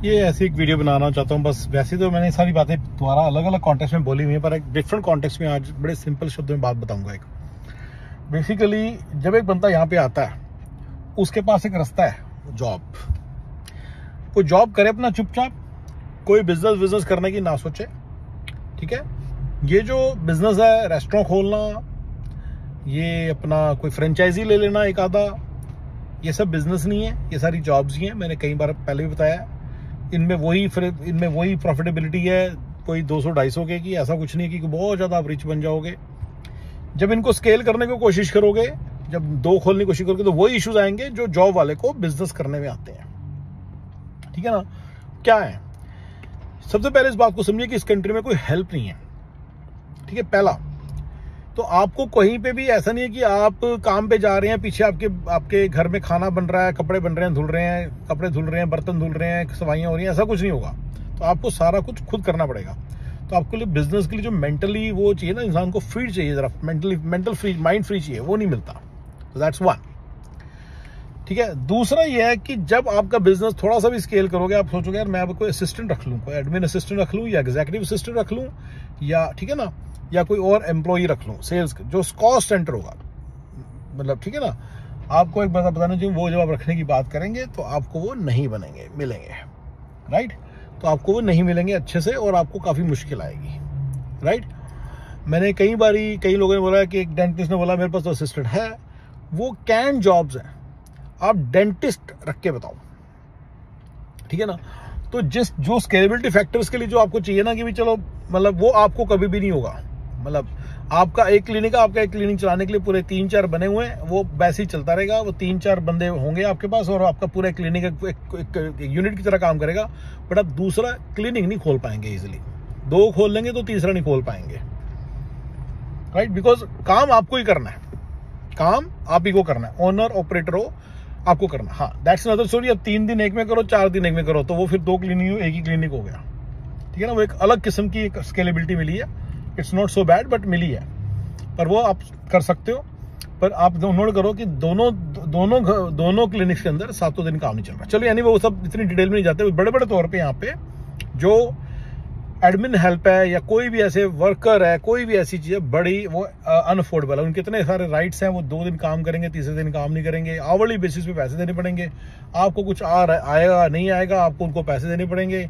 ये ऐसी एक वीडियो बनाना चाहता हूँ बस। वैसे तो मैंने सारी बातें तुम्हारा अलग अलग कॉन्टेक्स्ट में बोली हुई है, पर एक डिफरेंट कॉन्टेक्स्ट में आज बड़े सिंपल शब्दों में बात बताऊंगा। एक बेसिकली जब एक बंदा यहाँ पे आता है, उसके पास एक रास्ता है, जॉब। वो जॉब करे अपना चुपचाप, कोई बिजनेस करने की ना सोचे। ठीक है, ये जो बिजनेस है, रेस्टोरेंट खोलना, ये अपना कोई फ्रेंचाइजी ले लेना एक आधा, ये सब बिजनेस नहीं है, ये सारी जॉब्स ही हैं। मैंने कई बार पहले भी बताया, इनमें वही प्रॉफिटेबिलिटी है, कोई 200-250 के की, ऐसा कुछ नहीं है कि बहुत ज्यादा आप रिच बन जाओगे। जब इनको स्केल करने की कोशिश करोगे, जब 2 खोलने की कोशिश करोगे, तो वही इश्यूज आएंगे जो जॉब वाले को बिजनेस करने में आते हैं। ठीक है ना? क्या है, सबसे पहले इस बात को समझिए कि इस कंट्री में कोई हेल्प नहीं है। ठीक है, पहला तो आपको कहीं पे भी ऐसा नहीं है कि आप काम पे जा रहे हैं, पीछे आपके घर में खाना बन रहा है, कपड़े बन रहे हैं, कपड़े धुल रहे हैं, बर्तन धुल रहे हैं, सफाइयां हो रही हैं, ऐसा कुछ नहीं होगा। तो आपको सारा कुछ खुद करना पड़ेगा। तो आपको लिए बिजनेस के लिए जो मेंटली वो चाहिए ना, इंसान को फ्री चाहिए, जरा मेंटल फ्री, माइंड फ्री चाहिए, वो नहीं मिलता। तो दैट्स वन। ठीक है, दूसरा ये है कि जब आपका बिजनेस थोड़ा सा भी स्केल करोगे, आप सोचोगे यार मैं अब कोई असिस्टेंट रख लूं, कोई एडमिन असिस्टेंट रख लूं, या एग्जीक्यूटिव असिस्टेंट रख लूं, या ठीक है ना, या कोई और एम्प्लॉई रख लूं, सेल्स जो कॉस्ट सेंटर होगा। मतलब ठीक है ना, आपको एक बात बताना चाहिए, वो जब आप रखने की बात करेंगे तो आपको वो नहीं मिलेंगे। राइट? तो आपको वो नहीं मिलेंगे अच्छे से, और आपको काफी मुश्किल आएगी। राइट? मैंने कई लोगों ने बोला कि एक डेंटिस्ट ने बोला मेरे पास तो असिस्टेंट है, वो कैन जॉब्स है, आप डेंटिस्ट रख के बताओ। ठीक है ना? तो जो स्केलेबिलिटी फैक्टर्स के लिए जो आपको चाहिए ना कि भी चलो, मतलब वो आपको कभी भी नहीं होगा। मतलब आपका एक क्लिनिक चलाने के लिए पूरे 3-4 बने हुए हैं, वो वैसे ही चलता रहेगा। वो 3-4 बंदे होंगे आपके पास, और आपका पूरा क्लिनिक एक यूनिट की तरह काम करेगा। बट आप दूसरा क्लिनिक नहीं खोल पाएंगे इजिली। 2 खोल लेंगे तो तीसरा नहीं खोल पाएंगे। राइट? बिकॉज काम आपको ही करना है, काम आप ही को करना है, ओनर ऑपरेटर हो, आपको करना। हाँ, दैट्स अनदर स्टोरी। अब 3 दिन एक में करो, 4 दिन एक में करो, तो वो फिर 2 क्लिनिक एक ही क्लिनिक हो गया। ठीक है ना? वो एक अलग किस्म की एक स्केलेबिलिटी मिली है। It's not so bad, but मिली है। पर वो आप कर सकते हो, पर आप नोट करो कि दोनों क्लिनिक्स के अंदर 7 दिन काम नहीं चल रहा। चलो यानी वो सब इतनी डिटेल में नहीं जाते। बड़े तौर पे यहाँ पे जो एडमिन हेल्प है, या कोई भी ऐसे वर्कर है, कोई भी ऐसी चीज है बड़ी, वो अनअफोर्डेबल है। उनके इतने सारे राइट्स हैं, वो 2 दिन काम करेंगे, तीसरे दिन काम नहीं करेंगे, आवरली बेसिस पे पैसे देने पड़ेंगे। आपको कुछ आएगा नहीं आएगा, आपको उनको पैसे देने पड़ेंगे।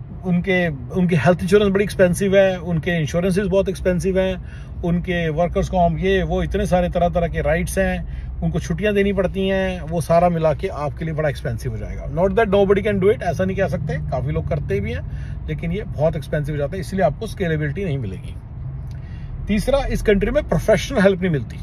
उनके हेल्थ इंश्योरेंस बड़ी एक्सपेंसिव है, उनके इंश्योरेंसेस बहुत एक्सपेंसिव हैं, उनके वर्कर्स को ये वो इतने सारे तरह के राइट्स हैं, उनको छुट्टियां देनी पड़ती हैं। वो सारा मिला के आपके लिए बड़ा एक्सपेंसिव हो जाएगा। Not that nobody can do it, ऐसा नहीं कह सकते, काफी लोग करते भी हैं, लेकिन ये बहुत एक्सपेंसिव हो जाता है, इसलिए आपको स्केलेबिलिटी नहीं मिलेगी। तीसरा, इस कंट्री में प्रोफेशनल हेल्प नहीं मिलती।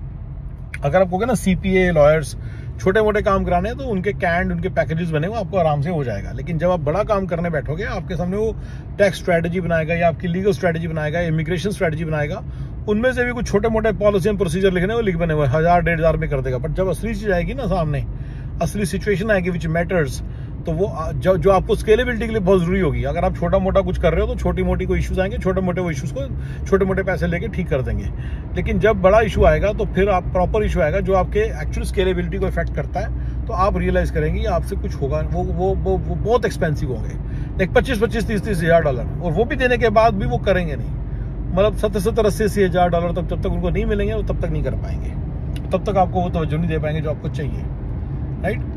अगर आप कहोगे ना सीपीए, लॉयर्स, छोटे मोटे काम कराने हैं, तो उनके उनके पैकेजेस बने हुए, आपको आराम से हो जाएगा। लेकिन जब आप बड़ा काम करने बैठोगे, आपके सामने वो टैक्स स्ट्रेटजी बनाएगा, या आपकी लीगल स्ट्रेटजी बनाएगा, इमिग्रेशन स्ट्रेटजी बनाएगा, उनमें से भी कुछ छोटे मोटे पॉलिसी एंड प्रोसीजर लिखने वो लिख बने हुए 1000-1500 में कर देगा। बट जब असली चीज आएगी ना सामने, असली सिचुएशन आएगी विच मैटर्स, तो वो जो आपको स्केलेबिलिटी के लिए बहुत जरूरी होगी। अगर आप छोटा मोटा कुछ कर रहे हो, तो छोटी मोटी कोई इश्यूज आएंगे, छोटे मोटे वो इश्यूज को छोटे मोटे पैसे लेके ठीक कर देंगे। लेकिन जब बड़ा इशू आएगा, तो फिर आप प्रॉपर इशू आएगा जो आपके एक्चुअल स्केलेबिलिटी को इफेक्ट करता है, तो आप रियलाइज करेंगे आपसे कुछ होगा, वो बहुत एक्सपेंसिव होंगे, लाइक 25-30 हज़ार डॉलर, और वो भी देने के बाद भी वो करेंगे नहीं। मतलब 70-80 हज़ार डॉलर तक जब तक उनको नहीं मिलेंगे, वो तब तक नहीं कर पाएंगे, तब तक आपको वो तवज्जो नहीं दे पाएंगे जो आपको चाहिए। राइट?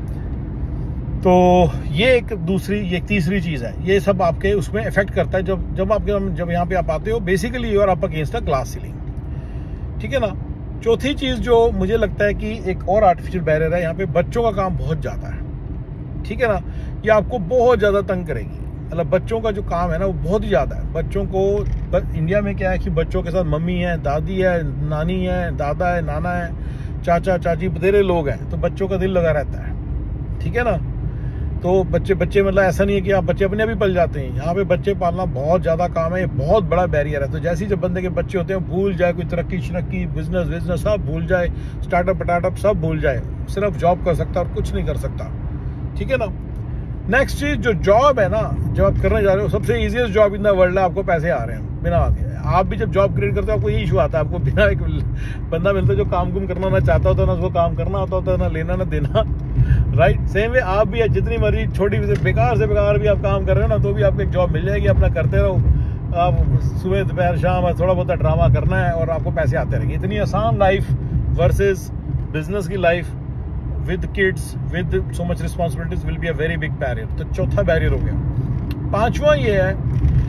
तो ये एक तीसरी चीज है, ये सब आपके उसमें इफेक्ट करता है। जब यहाँ पे आप आते हो, basically you are up against a glass ceiling. ठीक है ना? चौथी चीज जो मुझे लगता है कि एक और आर्टिफिशियल बैरियर है, यहाँ पे बच्चों का काम बहुत ज्यादा है। ठीक है ना? ये आपको बहुत ज्यादा तंग करेगी। मतलब बच्चों का जो काम है ना, वो बहुत ही ज्यादा है। बच्चों को इंडिया में क्या है कि बच्चों के साथ मम्मी है, दादी है, नानी है, दादा है, नाना है, चाचा चाची, बतेरे लोग हैं, तो बच्चों का दिल लगा रहता है। ठीक है ना? तो बच्चे मतलब ऐसा नहीं है कि आप बच्चे अपने भी पल जाते हैं। यहाँ पे बच्चे पालना बहुत ज्यादा काम है, ये बहुत बड़ा बैरियर है। तो जैसे ही जब बंदे के बच्चे होते हैं, भूल जाए कोई तरक्की बिजनेस सब भूल जाए, स्टार्टअप सब भूल जाए, सिर्फ जॉब कर सकता और कुछ नहीं कर सकता। ठीक है ना? नेक्स्ट चीज, जो जॉब है ना, जब आप करने जा रहे हो, सबसे easiest job in the world है, आपको पैसे आ रहे हैं बिना आते। आप भी जब जॉब क्रिएट करते हो, आपको यही इशू आता है, आपको बिना एक बंदा मिलता है जो काम करना ना चाहता होता, ना उसको काम करना आता होता, ना लेना ना देना। राइट। सेम वे आप भी जितनी मर्जी छोटी से बेकार भी आप काम कर रहे हो ना, तो भी आपको एक जॉब मिल जाएगी, अपना करते रहो आप, सुबह दोपहर शाम थोड़ा बहुत ड्रामा करना है और आपको पैसे आते रहेंगे। इतनी आसान लाइफ वर्सेस बिजनेस की life with kids with so much responsibilities will be a very big barrier. तो चौथा बैरियर हो गया। पांचवा ये है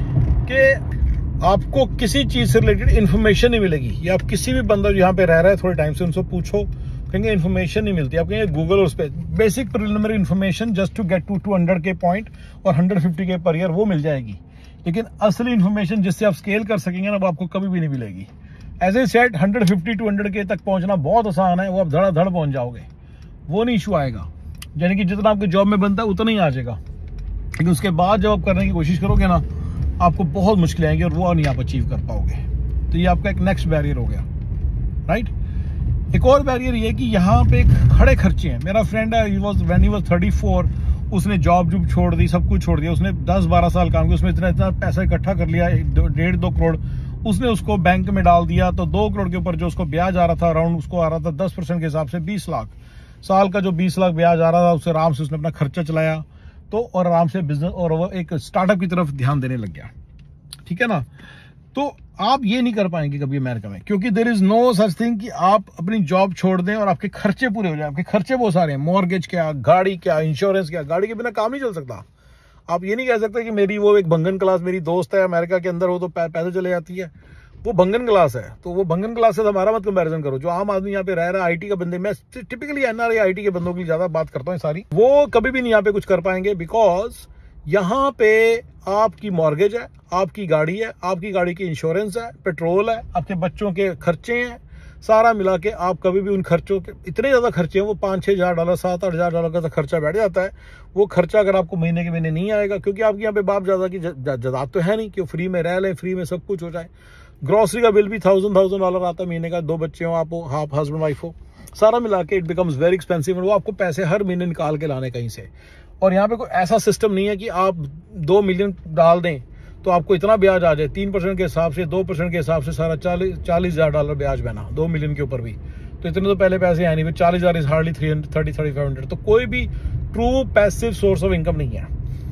कि आपको किसी चीज से रिलेटेड इन्फॉर्मेशन नहीं मिलेगी। या आप किसी भी बंदा जो यहाँ पे रह रहा है थोड़े टाइम से उनसे पूछो, कहेंगे इन्फॉर्मेशन नहीं मिलती। आप कहेंगे गूगल और उस पर basic preliminary information just to get to 200K point और 150K पर ईयर वो मिल जाएगी, लेकिन असली इन्फॉर्मेशन जिससे आप स्केल कर सकेंगे ना वो आपको कभी भी नहीं मिलेगी। As a set 150 to 100K तक पहुंचना बहुत आसान है, वो आप धड़ाधड़ पहुंच जाओगे, वो नहीं इशू आएगा। यानी कि जितना आपके जॉब में बनता है उतना ही आ जाएगा, लेकिन उसके बाद जब आप करने की कोशिश करोगे ना आपको बहुत मुश्किल आएंगी और वो नहीं आप अचीव कर पाओगे। तो ये आपका एक नेक्स्ट बैरियर हो गया, राइट। एक और बैरियर ये कि यहाँ पे खड़े खर्चे हैं। मेरा फ्रेंड है, व्हेन ही वाज 34 उसने जॉब छोड़ दी, सब कुछ छोड़ दिया। उसने 10-12 साल काम किया, उसमें इतना पैसा इकट्ठा कर लिया, 1.5-2 करोड़ उसने उसको बैंक में डाल दिया। तो 2 करोड़ के ऊपर जो उसको ब्याज आ रहा था अराउंड, उसको आ रहा था 10% के हिसाब से 20 लाख। साल का जो 20 लाख ब्याज आ रहा था उससे आराम से उसने अपना खर्चा चलाया, तो और आराम से बिजनेस और वो एक स्टार्टअप की तरफ ध्यान देने लग गया, ठीक है ना। तो आप ये नहीं कर पाएंगे कभी अमेरिका में, क्योंकि there is no such thing कि आप अपनी जॉब छोड़ दें और आपके खर्चे पूरे हो जाए। आपके खर्चे बहुत सारे हैं, मॉर्गेज क्या, गाड़ी क्या, इंश्योरेंस क्या। गाड़ी के बिना काम नहीं चल सकता। आप ये नहीं कह सकते कि मेरी वो एक भंगन क्लास मेरी दोस्त है अमेरिका के अंदर, वो तो पैसे चले जाती है, वो भंगन क्लास है। तो वो भंगन क्लास से हमारा मत कंपैरिजन करो। जो आम आदमी यहाँ पे रह रहा है, आईटी का बंदे, मैं टिपिकली एनआरआई आईटी के बंदों की ज्यादा बात करता हूँ सारी, वो कभी भी नहीं यहाँ पे कुछ कर पाएंगे। बिकॉज यहाँ पे आपकी मॉर्गेज है, आपकी गाड़ी है, आपकी गाड़ी की इंश्योरेंस है, पेट्रोल है, आपके बच्चों के खर्चे हैं, सारा मिला के आप कभी भी उन खर्चों के इतने ज्यादा खर्चे हैं, वो $5-6 हज़ार, $7-8 हज़ार का तो खर्चा बैठ जाता है। वो खर्चा अगर आपको महीने के महीने नहीं आएगा, क्योंकि आपके यहाँ पे बाप ज्यादा की जदाद तो है नहीं कि फ्री में रह लें, फ्री में सब कुछ हो जाए। ग्रोसरी का बिल भी $1,000 आता है महीने का, 2 बच्चे हो आप, हाफ हस्बैंड वाइफ हो, सारा मिला के इट बिकम्स वेरी एक्सपेंसिव। और वो आपको पैसे हर महीने निकाल के लाने कहीं से। और यहाँ पे कोई ऐसा सिस्टम नहीं है कि आप 2 मिलियन डाल दें तो आपको इतना ब्याज आ जाए। 3% के हिसाब से, 2% के हिसाब से सारा $40 हज़ार ब्याज बना 2 मिलियन के ऊपर भी। तो इतने तो पहले पैसे है नहीं, फिर 40 हज़ार इज हार्डली 330-3500। तो कोई भी true passive source of income नहीं है।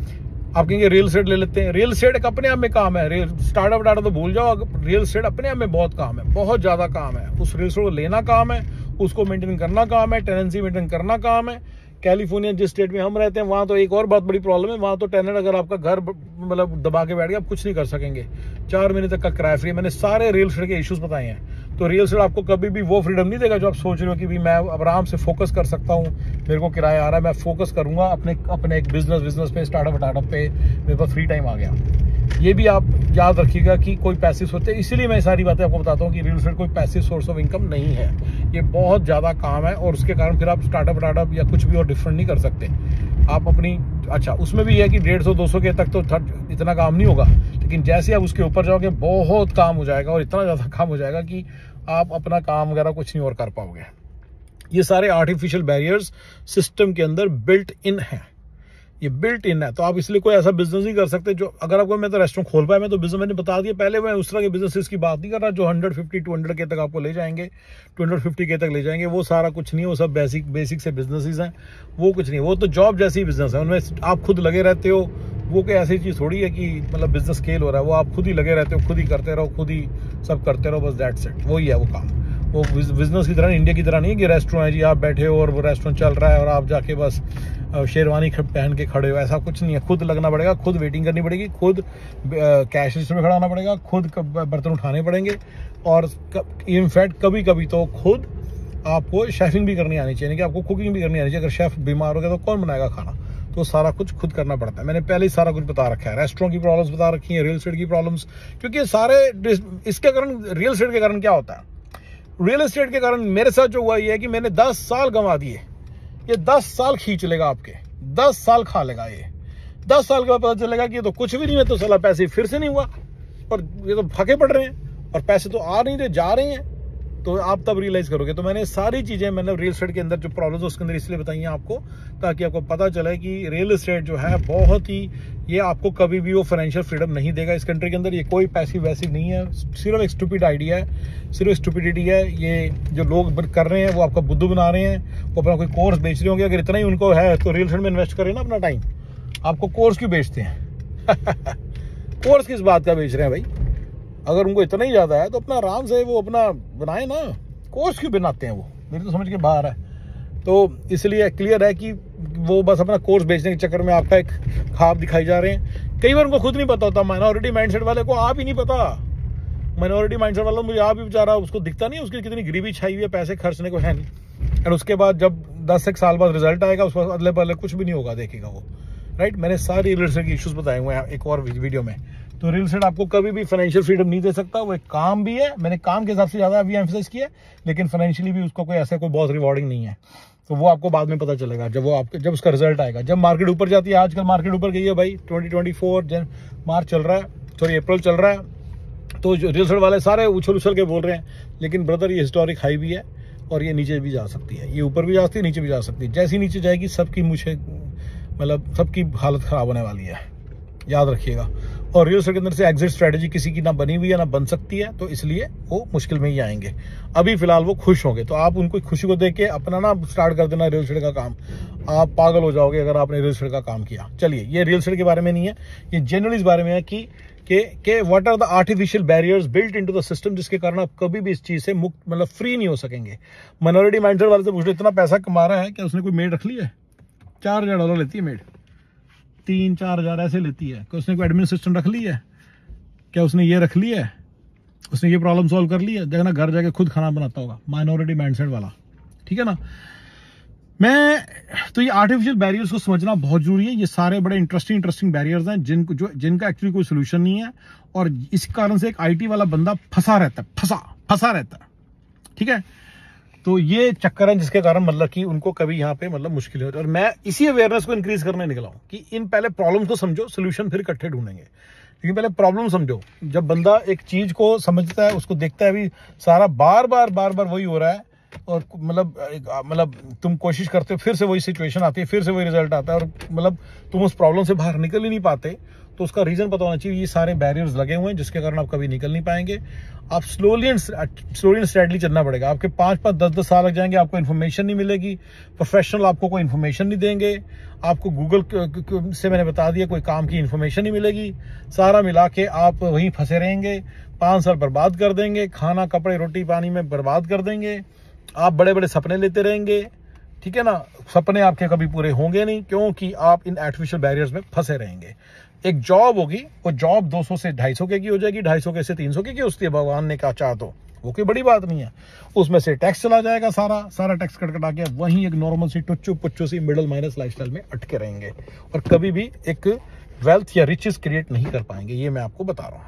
आप कहेंगे रियल एस्टेट ले लेते हैं। रियल एस्टेट एक अपने आप में काम है, स्टार्टअप डाटा तो भूल जाओ। रियल एस्टेट अपने आप में बहुत काम है, बहुत ज्यादा काम है। उस रियल एस्टेट को लेना काम है, उसको मेंटेन करना काम है, टेनेंसी मेंटेन करना काम है। कैलिफोर्निया जिस स्टेट में हम रहते हैं वहां तो एक और बहुत बड़ी प्रॉब्लम है, वहां तो टेनेंट अगर आपका घर मतलब दबा के बैठ गया आप कुछ नहीं कर सकेंगे। 4 महीने तक का किराया फ्री। मैंने सारे रियल एस्टेट के इश्यूज बताए हैं। तो रियल एस्टेट आपको कभी भी वो फ्रीडम नहीं देगा जो आप सोच रहे हो कि भी मैं आराम से फोकस कर सकता हूँ, मेरे को किराया आ रहा है, मैं फोकस करूंगा अपने एक बिजनेस पे, स्टार्टअप पे, मेरे पास फ्री टाइम आ गया। ये भी आप याद रखिएगा कि कोई पैसिव होते हैं। इसीलिए मैं सारी बातें आपको बताता हूँ कि रियल एस्टेट कोई पैसिव सोर्स ऑफ इनकम नहीं है। ये बहुत ज्यादा काम है और उसके कारण फिर आप स्टार्टअप या कुछ भी और डिफरेंट नहीं कर सकते आप अपनी। अच्छा, उसमें भी है कि 150-200 के तक तो इतना काम नहीं होगा, लेकिन जैसे आप उसके ऊपर जाओगे बहुत काम हो जाएगा और इतना ज्यादा काम हो जाएगा कि आप अपना काम वगैरह कुछ नहीं और कर पाओगे। ये सारे आर्टिफिशियल बैरियर्स सिस्टम के अंदर बिल्ट इन है, ये बिल्ट इन है। तो आप इसलिए कोई ऐसा बिजनेस नहीं कर सकते जो, अगर आपको मैं तो रेस्टोरेंट खोल पाया, मैं तो बिजनेस मैंने बता दिया पहले, मैं उस तरह के बिजनेस की बात नहीं कर रहा जो 150-200K तक आपको ले जाएंगे, 250K तक ले जाएंगे। वो सारा कुछ नहीं है, वो सब बेसिक से बिजनेसेस हैं, वो कुछ नहीं। वो तो जॉब जैसी बिजनेस है, उनमें आप खुद लगे रहते हो। वो कोई ऐसी चीज थोड़ी है कि मतलब बिजनेस स्केल हो रहा है, वो आप खुद ही लगे रहते हो, खुद ही करते रहो, खुद ही सब करते रहो, बस दैट्स इट। वही है वो काम। वो बिजनेस की तरह, इंडिया की तरह नहीं है कि रेस्टोरेंट है जी, आप बैठे हो और वो रेस्टोरेंट चल रहा है और आप जाके बस शेरवानी पहन के खड़े हो। ऐसा कुछ नहीं है। खुद लगना पड़ेगा, खुद वेटिंग करनी पड़ेगी, खुद कैश रजिस्टर में खड़ा होना पड़ेगा, खुद बर्तन उठाने पड़ेंगे और इनफैक्ट कभी कभी तो खुद आपको शेफिंग भी करनी आनी चाहिए, कि आपको कुकिंग भी करनी आनी चाहिए। अगर शेफ बीमार हो गया तो कौन बनाएगा खाना? तो सारा कुछ खुद करना पड़ता है। मैंने पहले ही सारा कुछ बता रखा है। रेस्टोरेंट की प्रॉब्लम्स बता रखी है, रियल एस्टेट की प्रॉब्लम्स, क्योंकि सारे इसके कारण, रियल एस्टेट के कारण क्या होता है, रियल एस्टेट के कारण मेरे साथ जो हुआ ये है कि मैंने 10 साल गंवा दिए। ये 10 साल खींच लेगा आपके, 10 साल खा लेगा ये। 10 साल के बाद पता चलेगा कि ये तो कुछ भी नहीं है, तो साला पैसे फिर से नहीं हुआ और ये तो फके पड़ रहे हैं और पैसे तो आ नहीं रहे, जा रहे हैं। तो आप तब रियलाइज करोगे। तो मैंने सारी चीजें, मैंने रियल एस्टेट के अंदर जो प्रॉब्लम्स उसके अंदर इसलिए बताई हैं आपको, ताकि आपको पता चले कि रियल एस्टेट जो है बहुत ही ये आपको कभी भी वो फाइनेंशियल फ्रीडम नहीं देगा इस कंट्री के अंदर। ये कोई पैसिव वैसिव नहीं है, सिर्फ एक स्टूपिड आइडिया है, सिर्फ स्टूपिडिटी है। ये जो लोग कर रहे हैं वो आपका बुद्धू बना रहे हैं, वो अपना कोई कोर्स बेच रहे होंगे। अगर इतना ही उनको है तो रियल एस्टेट में इन्वेस्ट करें ना अपना टाइम। आपको कोर्स क्यों बेचते हैं? कोर्स किस बात का बेच रहे हैं भाई? अगर उनको इतना ही ज़्यादा है तो अपना आराम से वो अपना बनाए ना, कोर्स क्यों बनाते हैं? वो मेरी तो समझ के बाहर है। तो इसलिए क्लियर है कि वो बस अपना कोर्स बेचने के चक्कर में आपका एक ख्वाब दिखाई जा रहे हैं। कई बार उनको खुद नहीं पता होता, माइनॉरिटी माइंडसेट वाले को आप ही नहीं पता। माइनॉरिटी माइंडसेट वाला मुझे आप ही बेचारा, उसको दिखता नहीं उसकी कितनी गरीबी छाई हुई है, पैसे खर्चने को है नहीं। और उसके बाद जब 10 एक साल बाद रिजल्ट आएगा, उसके बाद अदले बदले कुछ भी नहीं होगा, देखेगा वो। राइट, मैंने सारी रियल एस्टेट के इश्यूज बताए हुए हैं एक और वीडियो में। तो रियल एस्टेट आपको कभी भी फाइनेंशियल फ्रीडम नहीं दे सकता। वो एक काम भी है, मैंने काम के हिसाब से ज़्यादा अभी एम्फसाइज किया, लेकिन फाइनेंशियली भी उसका कोई ऐसा कोई बहुत रिवॉर्डिंग नहीं है। तो वो आपको बाद में पता चलेगा जब उसका रिजल्ट आएगा, जब मार्केट ऊपर जाती है। आजकल मार्केट ऊपर गई है भाई, 2024 मार्च चल रहा है, सॉरी अप्रैल चल रहा है। तो जो रियल एस्टेट वाले सारे उछल के बोल रहे हैं, लेकिन ब्रदर ये हिस्टोरिक हाई भी है और ये नीचे भी जा सकती है, ये ऊपर भी जा सकती है, नीचे भी जा सकती है। जैसी नीचे जाएगी सबकी सबकी हालत खराब होने वाली है, याद रखिएगा। और रियल एस्टेट के अंदर से एग्जिट स्ट्रेटजी किसी की ना बनी हुई है ना बन सकती है, तो इसलिए वो मुश्किल में ही आएंगे। अभी फिलहाल वो खुश होंगे, तो आप उनको खुशी को देख के अपना ना स्टार्ट कर देना रियल एस्टेट का काम। आप पागल हो जाओगे अगर आपने रियल एस्टेट का काम किया। चलिए, ये रियल एस्टेट के बारे में नहीं है, ये जनरली इस बारे में है कि what are the artificial barriers built into the system, जिसके कारण आप कभी भी इस चीज से मुक्त फ्री नहीं हो सकेंगे। माइनॉरिटी माइंडसेट वाले से पूछ लो, इतना पैसा कमा रहा है, क्या उसने कोई मेड रख ली है? $4000 लेती है मेड, 3-4 हज़ार ऐसे लेती है। क्या उसने कोई एडमिन सिस्टम रख ली है? क्या उसने ये रख ली है? उसने ये प्रॉब्लम सॉल्व कर ली है? देखना घर जाके खुद खाना बनाता होगा, माइनॉरिटी माइंडसेट वाला। ठीक है ना? तो ये आर्टिफिशियल बैरियर्स को समझना बहुत जरूरी है। ये सारे बड़े इंटरेस्टिंग बैरियर्स हैं जिनका एक्चुअली कोई सोल्यूशन नहीं है, और इस कारण से एक आईटी वाला बंदा फंसा रहता है। ठीक है, तो ये चक्कर है जिसके कारण कि उनको कभी यहाँ पे मुश्किल होती है। और मैं इसी अवेयरनेस को इंक्रीज करने निकला हूँ कि इन पहले प्रॉब्लम्स को समझो, सोल्यूशन फिर इकट्ठे ढूंढेंगे। लेकिन पहले प्रॉब्लम समझो। जब बंदा एक चीज को समझता है, उसको देखता है अभी सारा बार बार वही हो रहा है, और तुम कोशिश करते हो, फिर से वही सिचुएशन आती है, फिर से वही रिजल्ट आता है, और तुम उस प्रॉब्लम से बाहर निकल ही नहीं पाते, तो उसका रीजन पता होना चाहिए। ये सारे बैरियर्स लगे हुए हैं जिसके कारण आप कभी निकल नहीं पाएंगे। आप स्लोली एंड स्टेडली चलना पड़ेगा। आपके 5-5, 10-10 साल लग जाएंगे, आपको इन्फॉर्मेशन नहीं मिलेगी, प्रोफेशनल आपको कोई इन्फॉर्मेशन नहीं देंगे, आपको गूगल से मैंने बता दिया कोई काम की इन्फॉर्मेशन नहीं मिलेगी। सारा मिला के आप वहीं फंसे रहेंगे, 5 साल बर्बाद कर देंगे, खाना कपड़े रोटी पानी में बर्बाद कर देंगे। आप बड़े बड़े सपने लेते रहेंगे, ठीक है ना? सपने आपके कभी पूरे होंगे नहीं, क्योंकि आप इन आर्टिफिशियल बैरियर्स में फंसे रहेंगे। एक जॉब होगी, वो जॉब 200 से 250 की हो जाएगी, 250 से 300 की होती है, भगवान ने कहा चाह तो वो कोई बड़ी बात नहीं है। उसमें से टैक्स चला जाएगा, सारा टैक्स कटा के वहीं एक नॉर्मल सी टुच्चू पुच्चू सी मिडिल माइनस लाइफस्टाइल में अटके रहेंगे, और कभी भी एक वेल्थ या रिचेस क्रिएट नहीं कर पाएंगे। ये मैं आपको बता रहा हूँ।